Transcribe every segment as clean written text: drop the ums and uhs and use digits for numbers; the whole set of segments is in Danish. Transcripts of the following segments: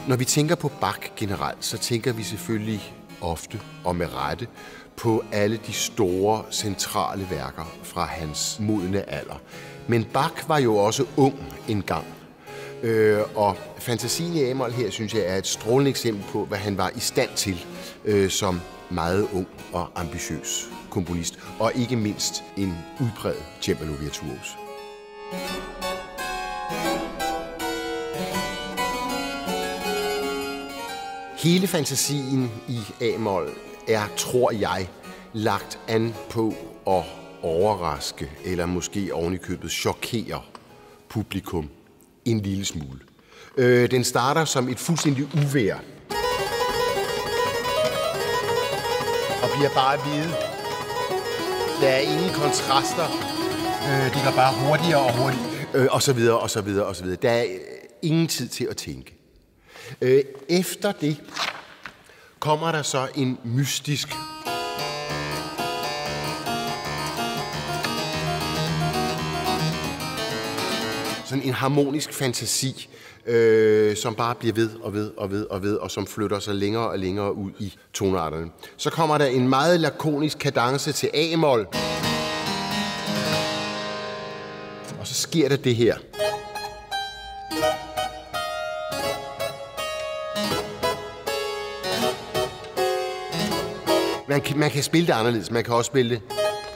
Når vi tænker på Bach generelt, så tænker vi selvfølgelig ofte og med rette på alle de store, centrale værker fra hans modne alder. Men Bach var jo også ung engang. Og Fantasien i A-mol her, synes jeg, er et strålende eksempel på, hvad han var i stand til som meget ung og ambitiøs komponist. Og ikke mindst en udpræget cembalo-virtuos. Hele fantasien i A-mol er, tror jeg, lagt an på at overraske, eller måske ovenikøbet chokere publikum en lille smule. Den starter som et fuldstændig uvejr, og bliver bare hvide. Der er ingen kontraster. Det går bare hurtigere og hurtigere. Og så videre, og så videre, og så videre. Der er ingen tid til at tænke. Efter det kommer der så en mystisk sådan en harmonisk fantasi, som bare bliver ved og ved og ved og ved, og som flytter sig længere og længere ud i tonarterne. Så kommer der en meget lakonisk kadence til A-mol. Og så sker der det her. Man kan spille det anderledes. Man kan også spille det.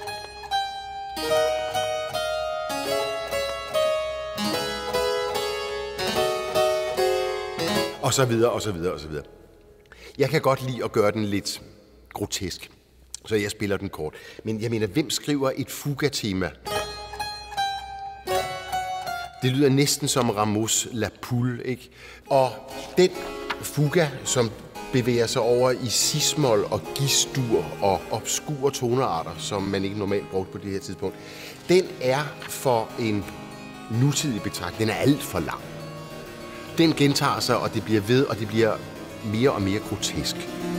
Og så videre, og så videre, og så videre. Jeg kan godt lide at gøre den lidt grotesk, så jeg spiller den kort. Men jeg mener, hvem skriver et fuga-tema? Det lyder næsten som Rameaus La Poule, ikke? Og den fuga, som bevæger sig over i cis-mol og gistur og obskure tonearter, som man ikke normalt brugte på det her tidspunkt, den er for en nutidig betragtning, den er alt for lang. Den gentager sig, og det bliver ved, og det bliver mere og mere grotesk.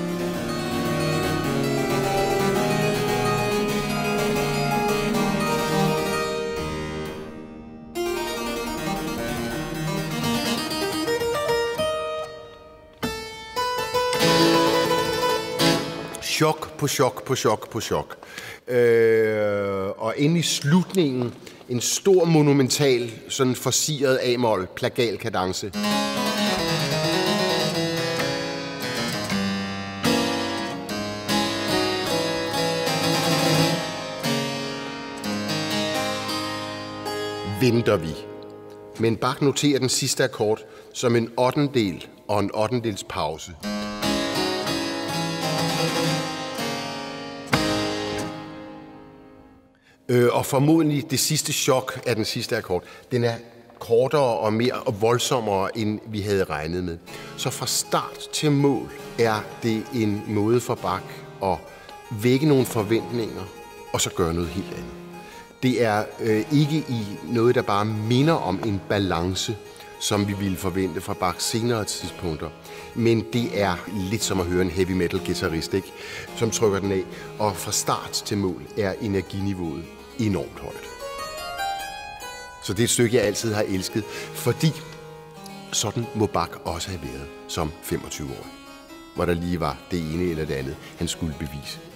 Chok på chok på chok på chok. Og inde i slutningen en stor monumental, sådan forsiret A-mol, plagal kadence. Venter vi. Men Bach noterer den sidste akkord som en ottendel og en ottendels pause. Og formodentlig det sidste chok af den sidste akkord. Den er kortere og mere og voldsommere, end vi havde regnet med. Så fra start til mål er det en måde for Bach at vække nogle forventninger, og så gøre noget helt andet. Det er ikke i noget, der bare minder om en balance, som vi ville forvente fra Bachs senere tidspunkter. Men det er lidt som at høre en heavy metal guitarist, ikke? Som trykker den af. Og fra start til mål er energiniveauet enormt højt. Så det er et stykke, jeg altid har elsket, fordi sådan må Bach også have været som 25-årig, hvor der lige var det ene eller det andet, han skulle bevise.